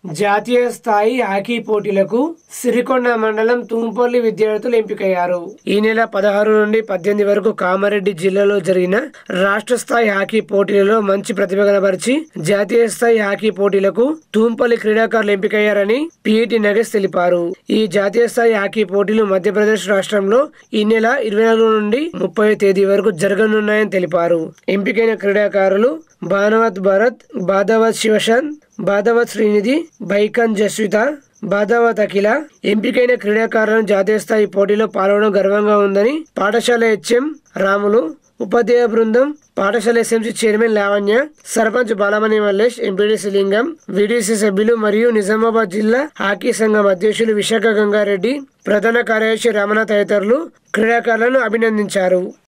జాతీయ స్థాయి హాకీ పోటీలకు సిరికొండ మండలం తూంపల్లి విద్యార్థులు ఎంపికయ్యారు. ఈ నెల 16 నుండి 18 వరకు కామారెడ్డి జిల్లాలో జరిగిన రాష్ట్ర స్థాయి హాకీ పోటీలలో మంచి ప్రతిభ కనబరిచి జాతీయ స్థాయి హాకీ పోటీలకు తూంపల్లి క్రీడాకారులు ఎంపికయ్యారని పిఈటి నగేష్ తెలిపారు. ఈ జాతీయ స్థాయి హాకీ పోటీలు మధ్యప్రదేశ్ రాష్ట్రంలో ఈ నెల 24 నుండి 30 తేదీ వరకు జరగనున్నాయని తెలిపారు. ఎంపికైన క్రీడాకారులు భానువత్ భరత్, బాదావత్ శివశాంత్, బాదావత్ శ్రీనిధి, బైకన్ జస్విత, బాదావత్ అఖిల. ఎంపికైన క్రీడాకారులను జాతీయ స్థాయి పోటీలో పాల్గొనడం గర్వంగా ఉందని పాఠశాల హెచ్ఎం రాములు, ఉపాధ్యాయ బృందం, పాఠశాల SMC chairman Lavanya, sarpanch Balamani Mallesh, MPDC Lingam, VDC సభ్యులు మరియు నిజామాబాద్ జిల్లా హాకీ సంఘం అధ్యక్షులు విశాఖ గంగారెడ్డి, ప్రధాన కార్యదర్శి రమణ తదితరులు క్రీడాకారులను అభినందించారు.